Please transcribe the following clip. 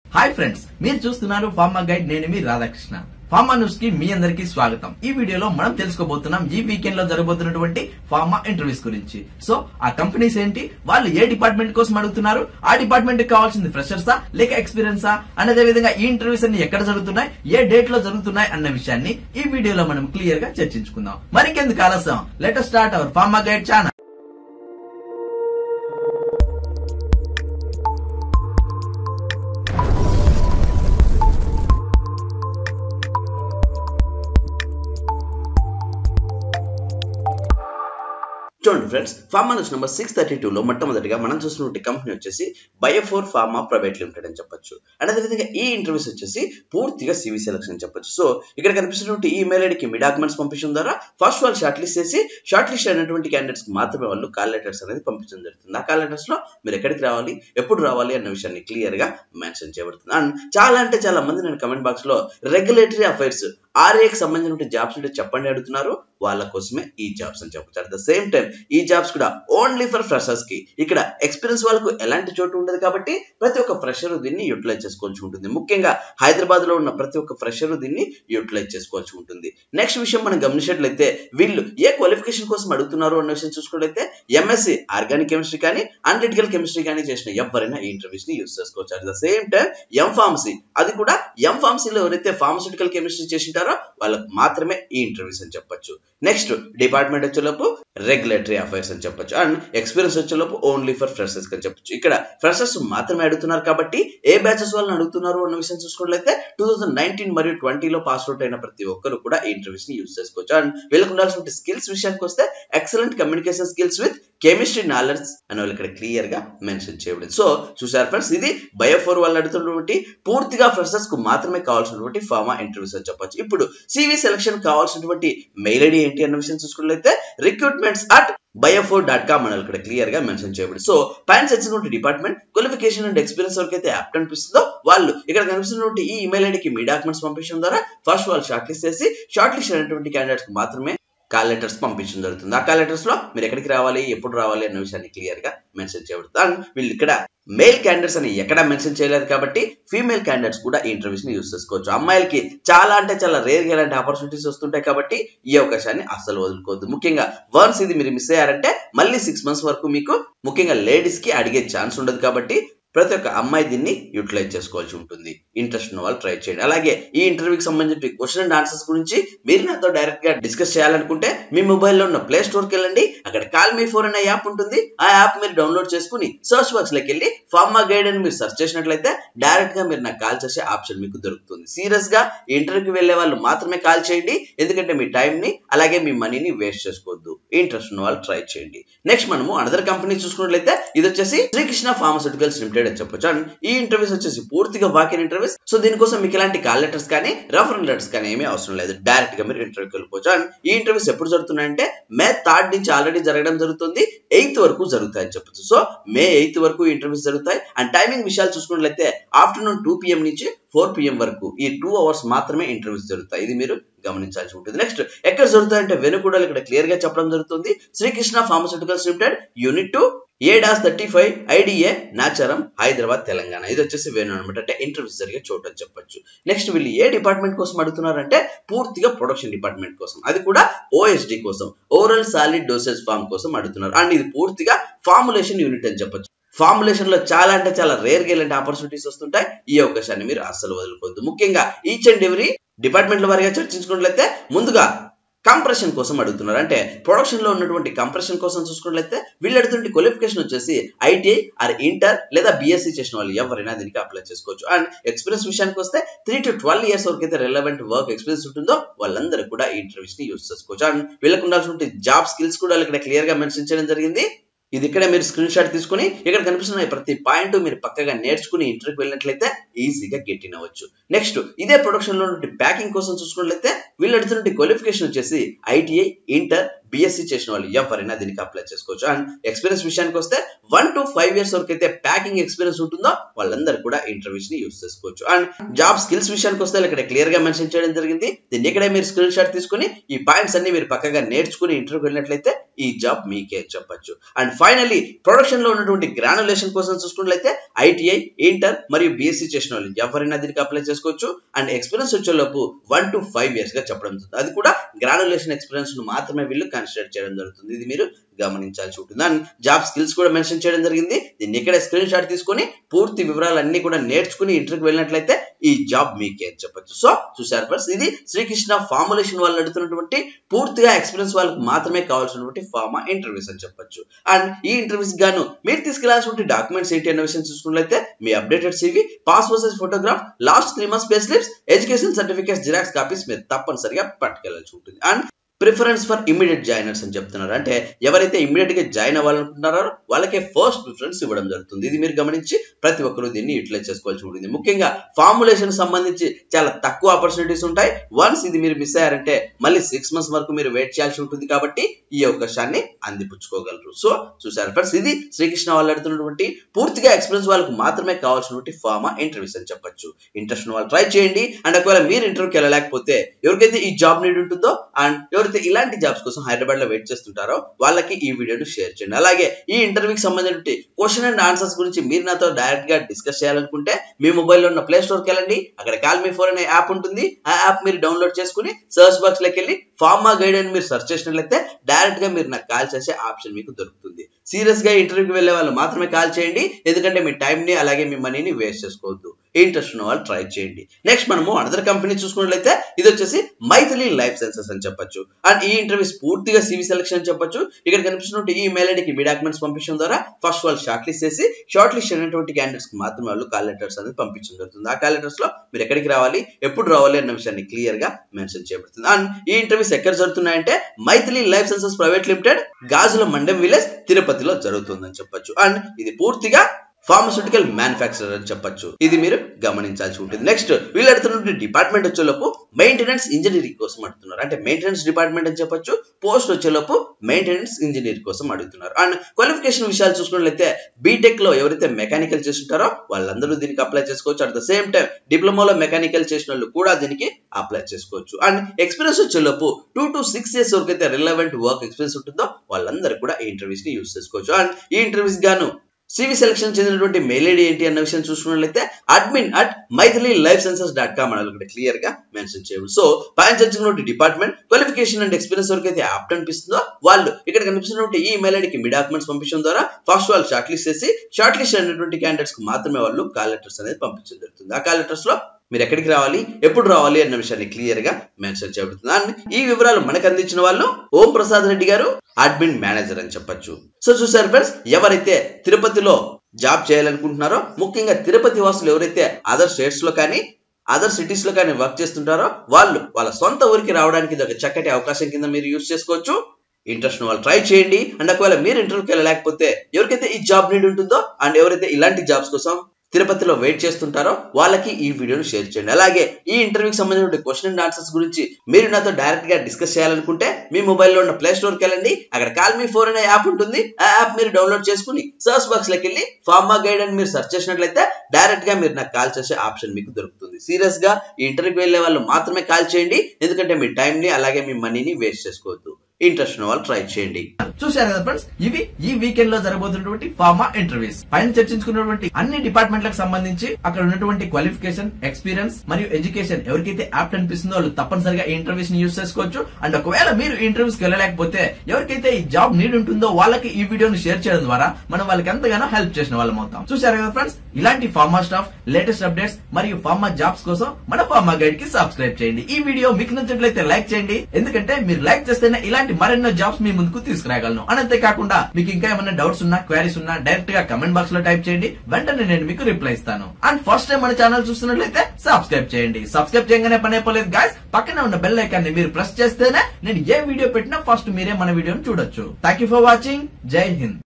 Hi friends, మీరు చూస్తున్నారు pharma guide. నేను మీ రాధాకృష్ణ. ఫార్మా న్యూస్ కి మీ అందరికి స్వాగతం. ఈ వీడియోలో మనం తెలుసుకోబోతున్నాం ఈ వీకెండ్ లో జరగబోతున్నటువంటి ఫార్మా ఇంటర్వ్యూస్ గురించి. సో ఆ కంపెనీస్ ఏంటి, వాళ్ళు ఏ డిపార్ట్మెంట్ కోసం అడుగుతున్నారు, ఆ డిపార్ట్మెంట్ కి కావాల్సింది ఫ్రెషర్సా లేక ఎక్స్పీరియన్సా, అదే విధంగా ఈ ఇంటర్వ్యూస్ అన్ని ఎక్కడ జరుగుతున్నాయి, ఏ డేట్ లో జరుగుతున్నాయి అన్న విషయాన్ని ఈ వీడియోలో మనం క్లియర్ గా చర్చించుకుందాం. మరికెందుకు ఆలస్యం, let us start our pharma guide channel. చూడండి ఫ్రెండ్స్, ఫార్మా న్యూస్ నెంబర్ 632 లో మొట్టమొదటిగా మనం చూస్తున్న కంపెనీ వచ్చేసి బయోఫోర్ ఫార్మా ప్రైవేట్ లిమిటెడ్ అని చెప్పొచ్చు. అండ్ అదేవిధంగా ఈ ఇంటర్వ్యూస్ వచ్చేసి పూర్తిగా సివి సెలక్షన్ అని చెప్పొచ్చు. సో ఇక్కడ కనిపిస్తున్నటువంటి ఈ మెయిల్ ఐడికి మీ డాక్యుమెంట్స్ పంపించడం ద్వారా ఫస్ట్ వాళ్ళు షార్ట్ లిస్ట్ చేసి షార్ట్ లిస్ట్ అయినటువంటి క్యాండిడేట్స్ కి మాత్రమే వాళ్ళు కాల్ లెటర్స్ అనేది పంపించడం జరుగుతుంది. ఆ కాల్ లెటర్స్ లో మీరు ఎక్కడికి రావాలి, ఎప్పుడు రావాలి అన్న విషయాన్ని క్లియర్ గా మెన్షన్ చేయబడుతుంది. అండ్ చాలా మంది నేను కమెంట్ బాక్స్ లో రెగ్యులేటరీ అఫైర్స్ ఆర్ఏకి సంబంధించిన జాబ్స్ ఉంటే చెప్పండి అడుగుతున్నారు. వాళ్ళ కోసమే ఈ జాబ్స్ అని చెప్పొచ్చు. అట్ ద సేమ్ టైం ఈ జాబ్స్ కూడా ఓన్లీ ఫర్ ఫ్రెషర్స్ కి. ఇక్కడ ఎక్స్పీరియన్స్ వాళ్ళకు ఎలాంటి చోటు ఉండదు కాబట్టి ప్రతి ఒక్క ఫ్రెషర్ దీన్ని యూటిలైజ్ చేసుకోవాల్సి ఉంటుంది. ముఖ్యంగా హైదరాబాద్ లో ఉన్న ప్రతి ఒక్క ఫ్రెషర్ దీన్ని యూటిలైజ్ చేసుకోవాల్సి ఉంటుంది. నెక్స్ట్ విషయం మనం గమనించినట్లయితే వీళ్ళు ఏ క్వాలిఫికేషన్ కోసం అడుగుతున్నారు అన్న విషయం చూసుకున్నట్లయితే ఎంఎస్సి ఆర్గానిక్ కెమిస్ట్రీ కానీ అనలిటికల్ కెమిస్ట్రీ కానీ చేసిన ఎవరైనా ఈ ఇంటర్వ్యూస్ ని యూజ్ చేసుకోవచ్చు. At the same time M pharmacy, అది కూడా ఎంఫార్మసీలో ఎవరైతే ఫార్మస్యూటికల్ కెమిస్ట్రీ చేసింటారో వాళ్ళకు మాత్రమే ఈ ఇంటర్వ్యూస్ అని చెప్పొచ్చు. నెక్స్ట్ డిపార్ట్మెంట్ వచ్చేలోపు రెగ్యులేటరీ అఫైర్స్ అని చెప్పొచ్చు. అండ్ ఎక్స్పీరియన్స్ వచ్చేలోపు ఓన్లీ ఫర్ ఫ్రెషర్స్ అని చెప్పొచ్చు. ఇక్కడ ఫ్రెషర్స్ మాత్రమే అడుగుతున్నారు కాబట్టి ఏ బ్యాచెస్ వాళ్ళని అడుగుతున్నారు అన్న విషయం చూసుకున్నట్లయితే 2019 మరియు 20 లో పాస్ అవుట్ అయిన ప్రతి ఒక్కరు కూడా ఈ ఇంటర్వ్యూస్ ని యూజ్ చేసుకోవచ్చు. అండ్ వీళ్ళకి ఉండాల్సిన స్కిల్స్ విషయానికి వస్తే excellent communication skills with chemistry knowledge అని వాళ్ళు ఇక్కడ క్లియర్ గా మెన్షన్ చేయబడింది. సో చూసారు ఫ్రెండ్స్, ఇది బయోఫోర్ వాళ్ళు అడుగుతున్నటువంటి పూర్తిగా ఫ్రెషర్స్ కు మాత్రమే కావాల్సినటువంటి ఫార్మా ఇంటర్వ్యూస్ అని చెప్పొచ్చు. ఇప్పుడు సివి సెలక్షన్ కావాల్సినటువంటి మెయిల్ ఐడి ఏంటి అన్న విషయం చూసుకున్నట్లయితే recruitments@biofor.com అని ఇక్కడ క్లియర్ గా మెన్షన్ చేయబడింది. సో పైన చర్చించిన డిపార్ట్మెంట్ క్వాలిఫికేషన్ అండ్ ఎక్స్పీరియన్స్ వరకైతే యాప్ట్ అనిపిస్తుందో వాళ్ళు ఇక్కడ కనిపిస్తున్నటువంటి ఈ ఇమెయిల్ ఐడికి మీ డాక్యుమెంట్స్ పంపించడం ద్వారా ఫస్ట్ వాళ్ళు షార్ట్ లిస్ట్ చేసి షార్ట్ లిస్ట్ అయినటువంటి క్యాండిడేట్స్ మాత్రమే కాల్ లెటర్స్ పంపించడం జరుగుతుంది. ఆ కాల్ లెటర్స్ లో మీరు ఎక్కడికి రావాలి, ఎప్పుడు రావాలి అన్న విషయాన్ని క్లియర్ గా మెన్షన్ చేయబడుతుంది. అండ్ వీళ్ళు ఇక్కడ మేల్ క్యాండిడేట్స్ అని ఎక్కడ మెన్షన్ చేయలేదు కాబట్టి ఫీమేల్ క్యాండిడేట్స్ కూడా ఈ ఇంటర్వ్యూస్ ని యూజ్ చేసుకోవచ్చు. అమ్మాయిలకి చాలా రేర్ గా ఇలాంటి ఆపర్చునిటీస్ వస్తుంటాయి కాబట్టి ఈ అవకాశాన్ని అస్సలు వదులుకోవద్దు. ముఖ్యంగా వన్స్ ఇది మీరు మిస్ అయ్యారంటే మళ్ళీ 6 months వరకు మీకు ముఖ్యంగా లేడీస్ కి అడిగే ఛాన్స్ ఉండదు కాబట్టి ప్రతి ఒక్క అమ్మాయి దీన్ని యూటిలైజ్ చేసుకోవాల్సి ఉంటుంది. ఇంట్రెస్ట్ ఉన్న వాళ్ళు ట్రై చేయండి. అలాగే ఈ ఇంటర్వ్యూకి సంబంధించిన క్వశ్చన్ అండ్ ఆన్సర్స్ గురించి మీరు నాతో డైరెక్ట్ గా డిస్కస్ చేయాలనుకుంటే మీ మొబైల్లో ఉన్న ప్లే స్టోర్కి వెళ్ళండి. అక్కడ కాల్ మీ ఫోర్ అనే యాప్ ఉంటుంది. ఆ యాప్ మీరు డౌన్లోడ్ చేసుకుని సర్చ్ బాక్స్ లోకి వెళ్ళి ఫార్మా గైడ్ అని మీరు సెర్చ్ చేసినట్లయితే డైరెక్ట్ గా మీరు నాకు కాల్ చేసే ఆప్షన్ మీకు దొరుకుతుంది. సీరియస్ గా ఈ ఇంటర్వ్యూకి వెళ్లే వాళ్ళు మాత్రమే కాల్ చేయండి, ఎందుకంటే మీ టైం ని అలాగే మీ మనీని వేస్ట్ చేసుకోవద్దు. ఇంట్రెస్ట్ ఉన్న వాళ్ళు ట్రై చేయండి. నెక్స్ట్ మనము అనదర్ కంపెనీ చూసుకున్నట్లయితే ఇది వచ్చేసి శ్రీకృష్ణ ఫార్మాస్యూటికల్స్ లిమిటెడ్ అని చెప్పొచ్చు. అండ్ ఈ ఇంటర్వ్యూస్ వచ్చేసి పూర్తిగా వాకిన్ ఇంటర్వ్యూస్. సో దీనికోసం మీకు ఇలాంటి కాల్ లెటర్స్ కానీ రెఫరల్ లెటర్స్ కానీ ఏమీ అవసరం లేదు. డైరెక్ట్ గా మీరు ఇంటర్వ్యూకి వెళ్ళిపోవచ్చు. అండ్ ఈ ఇంటర్వ్యూస్ ఎప్పుడు జరుగుతున్నాయంటే May 3rd నుంచి ఆల్రెడీ జరగడం జరుగుతుంది, 8th వరకు జరుగుతాయని చెప్పొచ్చు. సో May 8th వరకు ఇంటర్వ్యూస్ జరుగుతాయి. అండ్ టైమింగ్ విషయాలు చూసుకున్నట్లయితే ఆఫ్టర్నూన్ 2 PM నుంచి 4 PM వరకు ఈ 2 hours మాత్రమే ఇంటర్వ్యూస్ జరుగుతాయి. ఇది మీరు గమనించాల్సి ఉంటుంది. నెక్స్ట్ ఎక్కడ జరుగుతాయంటే వెనుకూడలు ఇక్కడ క్లియర్ గా చెప్పడం జరుగుతుంది. Srikrishna pharmaceuticals limited unit 2 A-35 IDA Nacharam, Hyderabad, Telangana. ఇది వచ్చేసి వేణు అనమాట, అంటే ఇంటర్వ్యూస్ జరిగే చోటు అని చెప్పొచ్చు. నెక్స్ట్ వీళ్ళు ఏ డిపార్ట్మెంట్ కోసం అడుగుతున్నారంటే పూర్తిగా ప్రొడక్షన్ డిపార్ట్మెంట్ కోసం, అది కూడా OSD కోసం, ఓరల్ సాలిడ్ డోసేజ్ ఫార్మ్ కోసం అడుగుతున్నారు. అండ్ ఇది పూర్తిగా ఫార్ములేషన్ యూనిట్ అని చెప్పొచ్చు. ఫార్ములేషన్ లో చాలా రేర్ గా ఇలాంటి ఆపర్చునిటీస్ వస్తుంటాయి. ఈ అవకాశాన్ని మీరు అస్సలు వదులుకోవద్దు. ముఖ్యంగా ఈచ్ అండ్ ఎవ్రీ డిపార్ట్మెంట్ల వారిగా చర్చించుకున్నట్లయితే ముందుగా కంప్రెషన్ కోసం అడుగుతున్నారు. అంటే ప్రొడక్షన్ లో ఉన్నటువంటి కంప్రెషన్ కోసం చూసుకున్నట్లయితే వీళ్ళు అడుగుతుంటే క్వాలిఫికేషన్ వచ్చేసి ITI ఆర్ ఇంటర్ లేదా BSc చేసిన వాళ్ళు ఎవరైనా దీనికి అప్లై చేసుకోవచ్చు. అండ్ ఎక్స్పీరియన్స్ విషయానికి వస్తే 3 to 12 years వరకు అయితే రెలవెంట్ వర్క్ ఎక్స్పీరియన్స్ ఉంటుందో వాళ్ళందరూ కూడా ఈ ఇంటర్వ్యూస్ ని యూజ్ చేసుకోవచ్చు. అండ్ వీళ్ళకి ఉండాల్సిన జాబ్ స్కిల్స్ కూడా ఇక్కడ క్లియర్ గా మెన్షన్ చేయడం జరిగింది. ఇది ఇక్కడ మీరు స్క్రీన్ షాట్ తీసుకుని ఇక్కడ కనిపిస్తున్న ప్రతి పాయింట్ మీరు పక్కగా నేర్చుకుని ఇంటర్వ్యూకి వెళ్ళినట్లయితే ఈజీగా గెట్ ఇన్ అవ్వచ్చు. నెక్స్ట్ ఇదే ప్రొడక్షన్ లో ప్యాకింగ్ కోసం చూసుకున్నట్లయితే వీళ్ళు అడుగుతున్న క్వాలిఫికేషన్ వచ్చేసి ITI ఇంటర్ BSc చేసిన వాళ్ళు ఎవరైనా దీనికి అప్లై చేసుకోవచ్చు. అండ్ ఎక్స్పీరియన్స్ విషయానికి వస్తే 1 to 5 years వరకు అయితే ప్యాకింగ్ ఎక్స్పీరియన్స్ ఉంటుందో వాళ్ళందరూ కూడా ఇంటర్వ్యూస్ ని యూస్ చేసుకోవచ్చు. అండ్ జాబ్ స్కిల్స్ విషయానికి వస్తే ఇక్కడ క్లియర్ గా మెన్షన్ చేయడం జరిగింది. దీన్ని ఇక్కడే మీరు స్క్రీన్ షాట్ తీసుకుని ఈ పాయింట్స్ అన్ని మీరు పక్కగా నేర్చుకుని ఇంటర్వ్యూకి వెళ్ళినట్లయితే ఈ జాబ్ మీకే చెప్పొచ్చు. అండ్ ఫైనల్లీ ప్రొడక్షన్ లో ఉన్నటువంటి గ్రానులేషన్ కోసం చూసుకున్నట్లయితే ITI, ఇంటర్ మరియు BSc చేసిన వాళ్ళు ఎవరైనా దీనికి అప్లై చేసుకోవచ్చు. అండ్ ఎక్స్పీరియన్స్ వచ్చేలోపు 1 to 5 years గా చెప్పడం జరుగుతుంది. అది కూడా గ్రానులేషన్ ఎక్స్పీరియన్స్ ను మాత్రమే వీళ్ళు కన్సిడర్ చేయడం జరుగుతుంది. ఇది మీరు గమనించాల్సి ఉంటుంది. అండ్ జాబ్ స్కిల్స్ కూడా మెన్షన్ చేయడం జరిగింది. దీన్ని ఇక్కడ స్క్రీన్ షాట్ తీసుకొని పూర్తి వివరాలన్నీ కూడా నేర్చుకుని ఇంటర్వ్యూకి వెళ్ళినట్లయితే ఈ జాబ్ మీకే చెప్పొచ్చు. సో చూసారు ఫ్రెండ్స్, ఇది శ్రీకృష్ణ ఫార్ములేషన్ వాళ్ళు నడుతున్నటువంటి పూర్తిగా ఎక్స్పీరియన్స్ వాళ్ళకి మాత్రమే కావాల్సినటువంటి ఫార్మా ఇంటర్వ్యూస్ అని చెప్పొచ్చు. అండ్ ఈ ఇంటర్వ్యూస్ గాను మీరు తీసుకెళ్లాల్సిన డాక్యుమెంట్స్ ఏంటి అనే విషయం చూసుకున్నట్లయితే మీ updated CV, passport size photograph, last 3 months pay slips, education certificates xerox copies మీరు తప్పనిసరిగా పట్టుకెళ్లాల్సి ఉంటుంది. And preference for immediate joiners అని చెప్తున్నారు. అంటే ఎవరైతే ఇమీడియట్ గా జాయిన్ అవ్వాలనుకుంటున్నారో వాళ్ళకే ఫస్ట్ ప్రిఫరెన్స్ ఇవ్వడం జరుగుతుంది. ఇది మీరు గమనించి ప్రతి ఒక్కరు దీన్ని యూటిలైజ్ చేసుకోవాల్సి ఉంటుంది. ముఖ్యంగా ఫార్ములేషన్ సంబంధించి చాలా తక్కువ ఆపర్చునిటీస్ ఉంటాయి. వన్స్ ఇది మీరు మిస్ అయ్యారంటే మళ్ళీ 6 months వరకు మీరు వెయిట్ చేయాల్సి ఉంటుంది. కాబట్టి ఈ అవకాశాన్ని అందిపుచ్చుకోగలరు. సో చూసారు ఫ్రెండ్స్, ఇది శ్రీకృష్ణ వాళ్ళు అడుగుతున్నటువంటి పూర్తిగా ఎక్స్పీరియన్స్ వాళ్ళకు మాత్రమే కావాల్సినటువంటి ఫార్మా ఇంటర్వ్యూస్ అని చెప్పొచ్చు. ఇంట్రెస్ట్ వాళ్ళు ట్రై చేయండి. అండ్ ఒకవేళ మీరు ఇంటర్వ్యూకి వెళ్ళలేకపోతే ఎవరికైతే ఈ జాబ్ నీడ్ ఉంటుందో అండ్ ఇలాంటి జాబ్స్ కోసం హైదరాబాద్ లో వెయిట్ చేస్తుంటారో వాళ్ళకి ఈ వీడియోను షేర్ చేయండి. అలాగే ఈ ఇంటర్వ్యూకి సంబంధించిన క్వశ్చన్ అండ్ ఆన్సర్స్ గురించి మీరు నాతో డైరెక్ట్ గా డిస్కస్ చేయాలనుకుంటే మీ మొబైల్లో ఉన్న ప్లే స్టోర్కి వెళ్ళండి. అక్కడ కాల్ మీ ఫోన్ అనే యాప్ ఉంటుంది. ఆ యాప్ మీరు డౌన్లోడ్ చేసుకుని సర్చ్ బాక్స్ లోకి వెళ్ళి ఫార్మా గైడ్ అని మీరు సెర్చ్ చేసినట్లయితే డైరెక్ట్ గా మీరు నాకు కాల్ చేసే ఆప్షన్ మీకు దొరుకుతుంది. సీరియస్ గా ఇంటర్వ్యూకి వెళ్లే వాళ్ళు మాత్రమే కాల్ చేయండి. ఎందుకంటే మీ టైం ని అలాగే మీ మనీని వేస్ట్ చేసుకోవద్దు. ఇంట్రెస్ట్ ఉన్న వాళ్ళు ట్రై చేయండి. నెక్స్ట్ మనము అనదర్ కంపెనీ చూసుకున్నట్లయితే ఇది వచ్చేసి మైథిలి లైఫ్ సైన్సెస్ అని చెప్పొచ్చు. అండ్ ఈ ఇంటర్వ్యూస్ పూర్తిగా CV సెలక్షన్ అని చెప్పొచ్చు. ఇక్కడ కనిపిస్తున్నట్టు ఈ మెయిల్ ఐడికి మీ డాక్యుమెంట్స్ పంపించడం ద్వారా ఫస్ట్ వాళ్ళు షార్ట్ లిస్ట్ చేసి షార్ట్ లిస్ట్ అయినటువంటి క్యాండిడేట్స్ కి మాత్రమే వాళ్ళు కాల్ లెటర్స్ అనేది పంపించడం జరుగుతుంది. ఆ కాల్ లెటర్స్ లో మీరు ఎక్కడికి రావాలి, ఎప్పుడు రావాలి అన్న విషయాన్ని క్లియర్ గా మెన్షన్ చేయబడుతుంది. అండ్ ఈ ఇంటర్వ్యూస్ ఎక్కడ జరుగుతున్నాయంటే Maithili life sciences private limited, Gajula Mandem village, తిరుపతిలో జరుగుతుందని చెప్పొచ్చు. అండ్ ఇది పూర్తిగా ఫార్మస్యూటికల్ మ్యానుఫ్యాక్చరర్ అని చెప్పొచ్చు. ఇది మీరు గమనించాల్సి ఉంటుంది. నెక్స్ట్ వీళ్ళు అడుగుతున్న డిపార్ట్మెంట్ వచ్చేలోపు మెయింటెనెన్స్ ఇంజనీరింగ్ కోసం అడుగుతున్నారు. అంటే మెయింటెనెన్స్ డిపార్ట్మెంట్ అని చెప్పొచ్చు. పోస్ట్ వచ్చేలోపు మెయింటెనెన్స్ ఇంజనీర్ కోసం అడుగుతున్నారు. అండ్ క్వాలిఫికేషన్ విషయాలు చూసుకున్నట్లయితే బీటెక్ లో ఎవరైతే మెకానికల్ చేస్తుంటారో వాళ్ళందరూ దీనికి అప్లై చేసుకోవచ్చు. అట్ ద సేమ్ టైం డిప్లొమాలో మెకానికల్ చేసిన వాళ్ళు కూడా దీనికి అప్లై చేసుకోవచ్చు. అండ్ ఎక్స్పీరియన్స్ వచ్చేలోపు 2 to 6 years వరకు అయితే రిలవెంట్ వర్క్ ఎక్స్పీరియన్స్ ఉంటుందో వాళ్ళందరూ కూడా ఈ ఇంటర్వ్యూస్ ని యూస్ చేసుకోవచ్చు. అండ్ ఈ ఇంటర్వ్యూస్ గాను CV సెలక్షన్ చెందినటువంటి మెయిల్ ఐడి ఏంటి అన్న విషయం చూసుకున్నట్లయితే admin@mythililifesciences.com అని ఇక్కడ క్లియర్ గా మెన్షన్ చేయవచ్చు. సో పైన చర్చించినటువంటి డిపార్ట్మెంట్ క్వాలిఫికేషన్ అండ్ ఎక్స్పీరియన్స్ వరకు అయితే యాప్ట్ అనిపిస్తుందో వాళ్ళు ఇక్కడ కనిపిస్తున్నటువంటి ఈ మెయిల్ ఐడికి మీ డాక్యుమెంట్స్ పంపించడం ద్వారా ఫస్ట్ వాళ్ళు షార్ట్ లిస్ట్ చేసి షార్ట్ లిస్ట్ అయినటువంటి క్యాండిడేట్స్ కి మాత్రమే వాళ్ళు కాల్ లెటర్స్ అనేది పంపించడం జరుగుతుంది. ఆ కాల్ లెటర్స్ లో మీరు ఎక్కడికి రావాలి, ఎప్పుడు రావాలి అన్న విషయాన్ని క్లియర్ గా మెన్షన్ చేయబడుతుంది. అండ్ ఈ వివరాలు మనకు అందించిన వాళ్ళు ఓం ప్రసాద్ రెడ్డి గారు, అడ్మిన్ మేనేజర్ అని చెప్పొచ్చు. సో చూసారు ఫ్రెండ్స్, ఎవరైతే తిరుపతిలో జాబ్ చేయాలనుకుంటున్నారో ముఖ్యంగా తిరుపతి వాసులు ఎవరైతే అదర్ స్టేట్స్ లో కానీ అదర్ సిటీస్ లో కానీ వర్క్ చేస్తుంటారో వాళ్ళు వాళ్ళ సొంత ఊరికి రావడానికి ఇది ఒక చక్కటి అవకాశం కింద మీరు యూజ్ చేసుకోవచ్చు. ఇంట్రెస్ట్ వాళ్ళు ట్రై చేయండి. అండ్ ఒకవేళ మీరు ఇంటర్వ్యూకి వెళ్ళలేకపోతే ఎవరికైతే ఈ జాబ్ నీడ్ ఉంటుందో అండ్ ఎవరైతే ఇలాంటి జాబ్స్ కోసం తిరుపతిలో వెయిట్ చేస్తుంటారో వాళ్ళకి ఈ వీడియోను షేర్ చేయండి. అలాగే ఈ ఇంటర్వ్యూకి సంబంధించిన క్వశ్చన్ అండ్ ఆన్సర్స్ గురించి మీరు నాతో డైరెక్ట్ గా డిస్కస్ చేయాలనుకుంటే మీ మొబైల్లో ఉన్న ప్లే స్టోర్కి వెళ్ళండి. అక్కడ కాల్ మీ ఫోన్ అనే యాప్ ఉంటుంది. ఆ యాప్ మీరు డౌన్లోడ్ చేసుకుని సర్చ్ బాక్స్ లోకి వెళ్ళి ఫార్మా గైడ్ అని మీరు సెర్చ్ చేసినట్లయితే డైరెక్ట్ గా మీరు నాకు కాల్ చేసే ఆప్షన్ మీకు దొరుకుతుంది. సీరియస్ గా ఈ ఇంటర్వ్యూకి వెళ్లే వాళ్ళు మాత్రమే కాల్ చేయండి. ఎందుకంటే మీ టైం ని అలాగే మీ మనీని వేస్ట్ చేసుకోవద్దు. ఇంట్రెస్ట్ ఉన్న వాళ్ళు ట్రై చేయండి. చూశారు కదా ఫ్రెండ్స్, ఇవి ఈ వీకెండ్ లో జరగబోతున్నటువంటి ఫార్మా ఇంటర్వ్యూస్. పైన చర్చించుకున్నటువంటి అన్ని డిపార్ట్మెంట్లకు సంబంధించి అక్కడ ఉన్నటువంటి క్వాలిఫికేషన్, ఎక్స్పీరియన్స్ మరియు ఎడ్యుకేషన్ ఎవరికైతే యాప్ట్ అనిపిస్తుందో వాళ్ళు తప్పనిసరిగా ఈ ఇంటర్వ్యూస్ ని యూజ్ చేసుకోవచ్చు. అండ్ ఒకవేళ మీరు ఇంటర్వ్యూస్ కి వెళ్ళలేకపోతే ఎవరికైతే ఈ జాబ్ నీడ్ ఉంటుందో వాళ్ళకి ఈ వీడియోని షేర్ చేయడం ద్వారా మనం వాళ్ళకి ఎంతగానో హెల్ప్ చేసిన వాళ్ళం అవుతాం. చూశారు కదా ఫ్రెండ్స్, ఇలాంటి ఫార్మా స్టాఫ్, లేటెస్ట్ అప్డేట్స్ మరియు ఫార్మా జాబ్స్ కోసం మన ఫార్మా గైడ్ కి సబ్స్క్రైబ్ చేయండి. ఈ వీడియో మీకు నచ్చినట్లయితే లైక్ చేయండి. ఎందుకంటే మీరు లైక్ చేస్తేనే ఇలాంటి మరెన్నో జాబ్స్ మీ ముందుకు తీసుకురాగలను. అంతేకాకుండా మీకు ఇంకా ఏమైనా డౌట్స్ ఉన్నా, క్వైరీస్ ఉన్నా డైరెక్ట్ గా కమెంట్ బాక్స్ లో టైప్ చేయండి. వెంటనే నేను మీకు రిప్లై ఇస్తాను. అండ్ ఫస్ట్ టైం మన ఛానల్ చూస్తున్నట్లయితే సబ్స్క్రైబ్ చేయండి. సబ్స్క్రైబ్ చేయగానే పని అయిపోలేదు గాయ్స్. పక్కనే ఉన్న బెల్ ఐకాన్ ని మీరు ప్రెస్ చేస్తేనే నేను ఏ వీడియో పెట్టినా ఫస్ట్ మీరే మన వీడియోని చూడొచ్చు. Thank you for watching. జై హింద్.